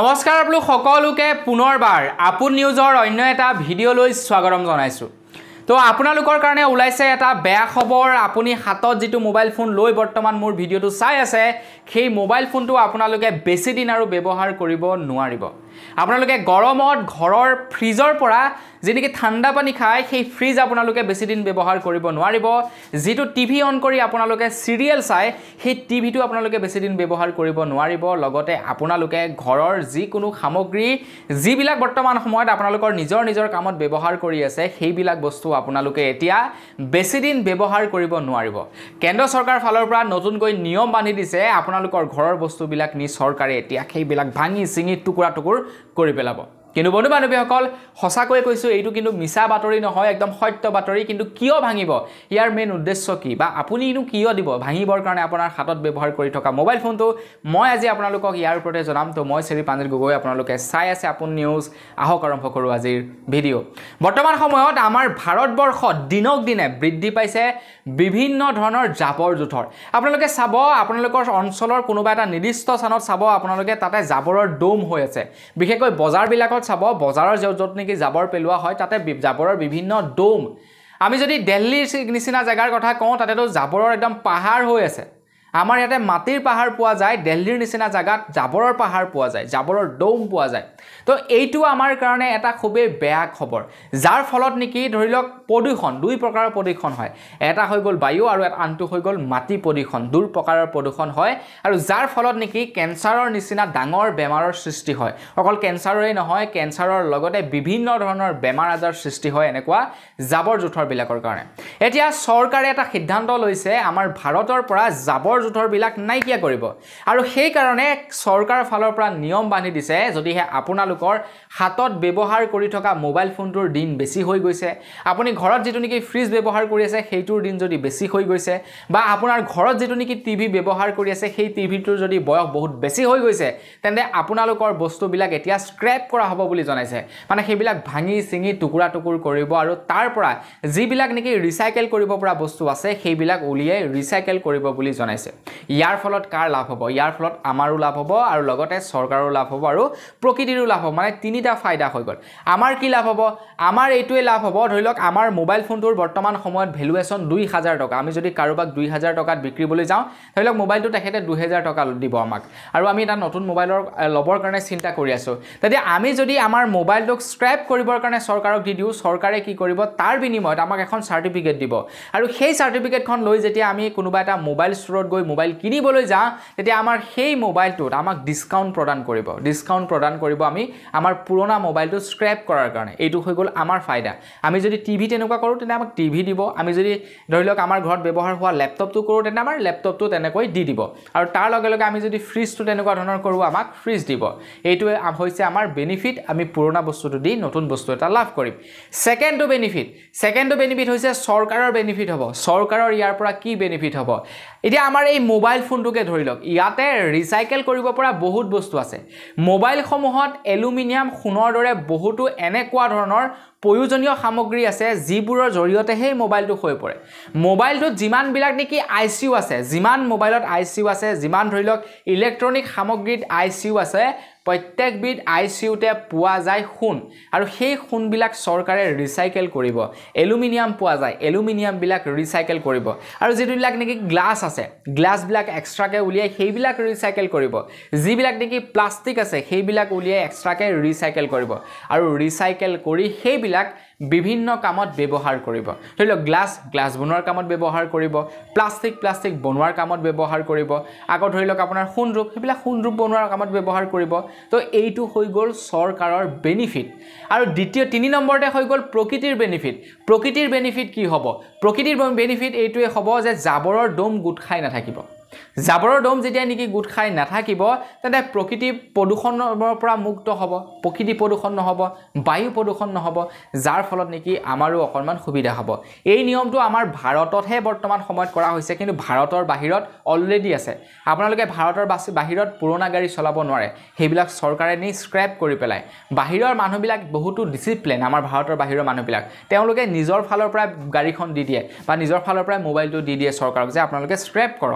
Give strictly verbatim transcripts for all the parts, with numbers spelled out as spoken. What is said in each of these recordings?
নমস্কাৰ আপোনালোক সকলোকে পুনৰবাৰ আপুন নিউজৰ অন্য এটা ভিডিঅ' লৈ স্বাগতম জনাইছো। তো আপোনালোকৰ কাৰণে ওলাইছে এটা বেয়া খবৰ। আপুনি হাতত যেটো মোবাইল ফোন লৈ বৰ্তমান মোৰ ভিডিঅ'টো চাই আছে, সেই মোবাইল ফোনটো আপোনালোকে বেছি দিন আৰু ব্যৱহাৰ কৰিব নোৱাৰিব। আপোনালোকে গৰমত ঘৰৰ ফ্ৰিজৰ পৰা যেনেকৈ ঠাণ্ডা পানী খায়, সেই ফ্ৰিজ আপোনালোকে বেছি দিন ব্যৱহাৰ কৰিব নোৱাৰিব। যেটো টিভি অন কৰি আপোনালোকে সিৰিয়েল চায়, সেই টিভিটো আপোনালোকে বেছি দিন ব্যৱহাৰ কৰিব নোৱাৰিব। লগতে আপোনালোকে ঘৰৰ যিকোনো সামগ্ৰী যিবিলাক বৰ্তমান সময়ত আপোনালোকৰ নিজৰ নিজৰ কামত ব্যৱহাৰ কৰি আছে, সেইবিলাক বস্তু আপোনালোকে এতিয়া বেছি দিন ব্যৱহাৰ কৰিব নোৱাৰিব। কেন্দ্ৰ চৰকাৰ ফালৰ পৰা নতুনকৈ নিয়ম বান্ধি দিছে, আপোনালোকৰ ঘৰৰ বস্তুবিলাক নি চৰকাৰে এতিয়া সেইবিলাক ভাঙি চিঙি টুকুৰা টুকুৰ কৰি পেলাব। কিন্তু বন্ধু বান্ধৱীসকল, সঁচাকৈ কৈছোঁ, এইটো কিন্তু মিছা বাতৰি নহয়, একদম সত্য বাতৰি। কিন্তু কিয় ভাঙিব, ইয়াৰ মেইন উদ্দেশ্য কি, বা আপুনি ইনো কিয় দিব ভাঙিবৰ কাৰণে আপোনাৰ হাতত ব্যৱহাৰ কৰি থকা মোবাইল ফোনটো, মই আজি আপোনালোকক ইয়াৰ ওপৰতে জনাম। তো মই শ্ৰী পাঞ্জিত গগৈ, আপোনালোকে চাই আছে আপুন নিউজ। আহক আৰম্ভ কৰোঁ আজিৰ ভিডিঅ'। বৰ্তমান সময়ত আমাৰ ভাৰতবৰ্ষত দিনক দিনে বৃদ্ধি পাইছে বিভিন্ন ধৰণৰ জাবৰ জোঁথৰ। আপোনালোকে চাব, আপোনালোকৰ অঞ্চলৰ কোনোবা এটা নিৰ্দিষ্ট স্থানত চাব, আপোনালোকে তাতে জাবৰৰ দম হৈ আছে। বিশেষকৈ বজাৰবিলাকত চাব, বজাৰৰ য'ত নেকি জাবৰ পেলোৱা হয়, তাতে জাবৰৰ বিভিন্ন দম। আমি যদি দিল্লীৰ নিচিনা জেগাৰ কথা কওঁ, তাতেতো জাবৰৰ একদম পাহাৰ হৈ আছে। আমাৰ ইয়াতে মাটিৰ পাহাৰ পোৱা যায়, দিল্লীৰ নিচিনা জেগাত জাবৰৰ পাহাৰ পোৱা যায়, জাবৰৰ দম পোৱা যায়। তো এইটো আমাৰ কাৰণে এটা খুবেই বেয়া খবৰ, যাৰ ফলত নেকি ধৰি লওক প্ৰদূষণ, দুই প্ৰকাৰৰ প্ৰদূষণ হয়। এটা হৈ গ'ল বায়ু আৰু আনটো হৈ গ'ল মাটি প্ৰদূষণ। দুই প্ৰকাৰৰ প্ৰদূষণ হয়, আৰু যাৰ ফলত নেকি কেঞ্চাৰৰ নিচিনা ডাঙৰ বেমাৰৰ সৃষ্টি হয়। অকল কেঞ্চাৰৰেই নহয়, কেঞ্চাৰৰ লগতে বিভিন্ন ধৰণৰ বেমাৰ আজাৰ সৃষ্টি হয় এনেকুৱা জাবৰ জোঁথৰবিলাকৰ কাৰণে। এতিয়া চৰকাৰে এটা সিদ্ধান্ত লৈছে, আমাৰ ভাৰতৰ পৰা জাবৰ জোঁথৰবিলাক নাইকিয়া কৰিব, আৰু সেইকাৰণে চৰকাৰৰ ফালৰ পৰা নিয়ম বান্ধি দিছে, যদিহে আপোনালোকৰ হাতত ব্যৱহাৰ কৰি থকা মোবাইল ফোনটোৰ দিন বেছি হৈ গৈছে, আপুনি ঘৰত যিটো নেকি ফ্ৰিজ ব্যৱহাৰ কৰি আছে সেইটোৰ দিন যদি বেছি হৈ গৈছে, বা আপোনাৰ ঘৰত যিটো নেকি টিভি ব্যৱহাৰ কৰি আছে সেই টিভিটোৰ যদি বয়স বহুত বেছি হৈ গৈছে, তেন্তে আপোনালোকৰ বস্তুবিলাক এতিয়া স্ক্ৰেপ কৰা হ'ব বুলি জনাইছে। মানে সেইবিলাক ভাঙি চিঙি টুকুৰা টুকুৰ কৰিব, আৰু তাৰ পৰা যিবিলাক নেকি ৰিচাইকেল কৰিব পৰা বস্তু আছে সেইবিলাক উলিয়াই ৰিচাইকেল কৰিব বুলি জনাইছে। ইয়াৰ ফলত কাৰ লাভ হ'ব? ইয়াৰ ফলত আমাৰো লাভ হ'ব, আৰু লগতে চৰকাৰো লাভ হ'ব, আৰু প্ৰকৃতিৰো লাভ হ'ব। মানে তিনিটা ফাইদা হৈ গ'ল। আমাৰ কি লাভ হ'ব? আমাৰ এইটোৱে লাভ হ'ব, ধৰি লওক আমাৰ মোবাইল ফোনটোৰ বৰ্তমান সময়ত ভেলুৱেশ্যন দুই হাজাৰ টকা। আমি যদি কাৰোবাক দুই হাজাৰ টকাত বিক্ৰীবলৈ যাওঁ, ধৰি লওক মোবাইলটো তেখেতে দুহেজাৰ টকা দিব আমাক, আৰু আমি এটা নতুন মোবাইলৰ ল'বৰ কাৰণে চিন্তা কৰি আছোঁ। তেতিয়া আমি যদি আমাৰ মোবাইলটোক স্ক্ৰেপ কৰিবৰ কাৰণে চৰকাৰক দি দিওঁ, চৰকাৰে কি কৰিব, তাৰ বিনিময়ত আমাক এখন চাৰ্টিফিকেট দিব, আৰু সেই চাৰ্টিফিকেটখন লৈ যেতিয়া আমি কোনোবা এটা মোবাইল ষ্ট'ৰত গৈ মোবাইল কিনিবলৈ যাওঁ, তেতিয়া আমাৰ সেই মোবাইলটোত আমাক ডিছকাউণ্ট প্ৰদান কৰিব। ডিছকাউণ্ট প্ৰদান কৰিব আমি আমাৰ পুৰণা মোবাইলটো স্ক্ৰেপ কৰাৰ কাৰণে। এইটো হৈ গ'ল আমাৰ ফাইদা। আমি যদি টিভি তেনেকুৱা কৰোঁ, তেন্তে আমাক টিভি দিব। আমি যদি ধৰি লওক আমাৰ ঘৰত ব্যৱহাৰ হোৱা লেপটপটো কৰোঁ, তেন্তে আমাৰ লেপটপটো তেনেকৈ দি দিব, আৰু তাৰ লগে লগে আমি যদি ফ্ৰিজটো তেনেকুৱা ধৰণৰ কৰোঁ, আমাক ফ্ৰিজ দিব। এইটোৱে হৈছে আমাৰ বেনিফিট। আমি পুৰণা বস্তুটো দি নতুন বস্তু এটা লাভ কৰিম। ছেকেণ্ডটো বেনিফিট ছেকেণ্ডটো বেনিফিট হৈছে চৰকাৰৰ বেনিফিট হ'ব। চৰকাৰৰ ইয়াৰ পৰা কি বেনিফিট হ'ব? এতিয়া আমাৰ এই মোবাইল ফোনটোকে ধৰি লওক, ইয়াতে ৰিচাইকেল কৰিব পৰা বহুত বস্তু আছে। মোবাইলসমূহত এলুমিনিয়াম, সোণৰ দৰে বহুতো এনেকুৱা ধৰণৰ প্ৰয়োজনীয় সামগ্ৰী আছে, যিবোৰৰ জৰিয়তে সেই মোবাইলটো হৈ পৰে। মোবাইলটোত যিমানবিলাক নেকি আই চি ইউ আছে, যিমান মোবাইলত আই চি ইউ আছে, যিমান ধৰি লওক ইলেক্ট্ৰনিক সামগ্ৰীত আই চি ইউ আছে, প্ৰত্যেকবিধ আই চি ইউতে পোৱা যায় সোণ, আৰু সেই সোণবিলাক চৰকাৰে ৰিচাইকেল কৰিব। এলুমিনিয়াম পোৱা যায়, এলুমিনিয়ামবিলাক ৰিচাইকেল কৰিব, আৰু যিবিলাক নেকি গ্লাছ আছে, গ্লাছবিলাক এক্সট্ৰাকৈ উলিয়াই সেইবিলাক ৰিচাইকেল কৰিব। যিবিলাক নেকি প্লাষ্টিক আছে সেইবিলাক উলিয়াই এক্সট্ৰাকৈ ৰিচাইকেল কৰিব, আৰু ৰিচাইকেল কৰি সেইবিলাক বিভিন্ন কামত ব্যৱহাৰ কৰিব। ধৰি লওক গ্লাছ গ্লাছ বনোৱাৰ কামত ব্যৱহাৰ কৰিব, প্লাষ্টিক প্লাষ্টিক বনোৱাৰ কামত ব্যৱহাৰ কৰিব, আকৌ ধৰি লওক আপোনাৰ সোণৰূপ, সেইবিলাক সোণৰূপ বনোৱাৰ কামত ব্যৱহাৰ কৰিব। তো এইটো হৈ গ'ল চৰকাৰৰ বেনিফিট। আৰু দ্বিতীয় তিনি নম্বৰতে হৈ গ'ল প্ৰকৃতিৰ বেনিফিট। প্ৰকৃতিৰ বেনিফিট কি হ'ব? প্ৰকৃতিৰ বেনিফিট এইটোৱে হ'ব যে জাবৰৰ দম গোট খাই নাথাকিব। জাবৰৰ দম যেতিয়া নেকি গোট খাই নাথাকিব, তেন্তে প্ৰকৃতি প্ৰদূষণৰ পৰা মুক্ত হ'ব, প্ৰকৃতি প্ৰদূষণ নহ'ব, বায়ু প্ৰদূষণ নহ'ব, যাৰ ফলত নেকি আমাৰো অকণমান সুবিধা হ'ব। এই নিয়মটো আমাৰ ভাৰততহে বৰ্তমান সময়ত কৰা হৈছে, কিন্তু ভাৰতৰ বাহিৰত অলৰেডি আছে। আপোনালোকে ভাৰতৰ বাহিৰত পুৰণা গাড়ী চলাব নোৱাৰে, সেইবিলাক চৰকাৰে নি স্ক্ৰেপ কৰি পেলায়। বাহিৰৰ মানুহবিলাক বহুতো ডিচিপ্লিন, আমাৰ ভাৰতৰ বাহিৰৰ মানুহবিলাক, তেওঁলোকে নিজৰ ফালৰ পৰা গাড়ীখন দি দিয়ে, বা নিজৰ ফালৰ পৰা মোবাইলটো দি দিয়ে চৰকাৰক, যে আপোনালোকে স্ক্ৰেপ কৰক। কিন্তু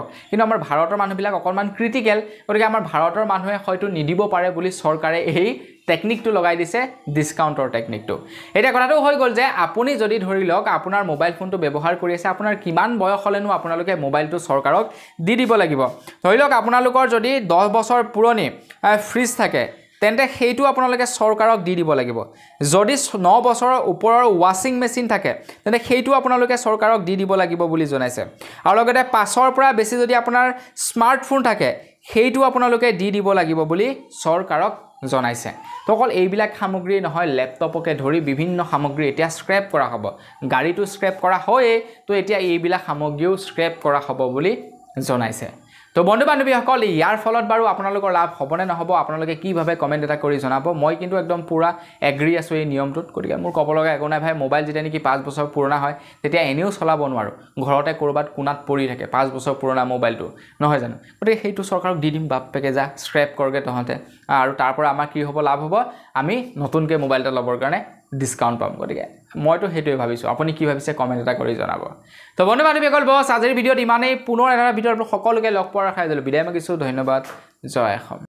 কিন্তু আমাৰ ভাৰতৰ মানুহবিলাক অকণমান ক্ৰিটিকেল গতিকে আমাৰ ভাৰতৰ মানুহে হয়তো নিদিব পাৰে বুলি চৰকাৰে এই টেকনিকটো লগাই দিছে ডিসকাউন্টৰ টেকনিকটো এটা কথাটো হৈ গল যে আপুনি যদি ধৰি লওক আপোনাৰ মোবাইল ফোনটো ব্যৱহাৰ কৰি আছে আপোনাৰ কিমান বয়স হলেনো আপোনালোকে মোবাইলটো চৰকাৰক দি দিব লাগিব ধৰি লওক আপোনালোকৰ যদি দহ বছৰ পুৰণি ফ্ৰিজ থাকে তেন্তে সেইটো আপোনালোকে চৰকাৰক দি দিব লাগিব যদি ন বছৰৰ ওপৰৰ ওয়াশিং মেচিন থাকে তেন্তে সেইটো আপোনালোকে চৰকাৰক দি দিব লাগিব বুলি জনাইছে আৰু লগতে পাঁচৰ পৰা বেছি যদি আপোনাৰ স্মাৰ্টফোন থাকে সেইটো আপোনালোকে দি দিব লাগিব বুলি চৰকাৰক জনাইছে তো অকল এইবিলাক সামগ্ৰী নহয় ল্যাপটপকে ধৰি বিভিন্ন সামগ্ৰী এতিয়া স্ক্ৰেপ কৰা হ'ব গাড়ীটো স্ক্ৰেপ কৰা হয় তো এতিয়া এইবিলাক সামগ্ৰীও স্ক্ৰেপ কৰা হ'ব বুলি জনাইছে তো বন্ধু বান্ধৱীসকল ইয়াৰ ফলত বাৰু আপোনালোকৰ লাভ হ'বনে নহ'ব আপোনালোকে কি ভাবে কমেন্ট এটা কৰি জনাব মই কিন্তু একদম পুৰা এগ্ৰি আছো এই নিয়মটোত গতিকে মোৰ ক'ব লগা একো নাই ভাই মোবাইল যেতিয়া নেকি পাঁচ বছৰ পুৰণা হয় তেতিয়া এনেও চলাব নোৱাৰো ঘৰতে কৰবাত কোনাত পৰি থাকে পাঁচ বছৰ পুৰণা মোবাইলটো নহয় জানো গতিকে সেইটো চৰকাৰক দি দিম বাপেকে যা স্ক্ৰেপ কৰগে তহতে আৰু তাৰ পৰা আমাৰ কি হ'ব লাভ হ'ব আমি নতুনকৈ মোবাইল এটা ল'বৰ কাৰণে ডিসকাউন্ট পাম গতিকে মইতো হেতুৱে ভাবিছো আপুনি কি ভাবিছে কমেন্ট এটা কৰি জনাব তো বন্ধু বান্ধৱীসকল বস আজিৰ ভিডিঅ'ত ইমানেই পুনৰ এটা ভিডিঅ'ত সকলোকে লগ পোৱাৰ আশা কৰিলো বিদায় মাগিছো ধন্যবাদ জয় অসম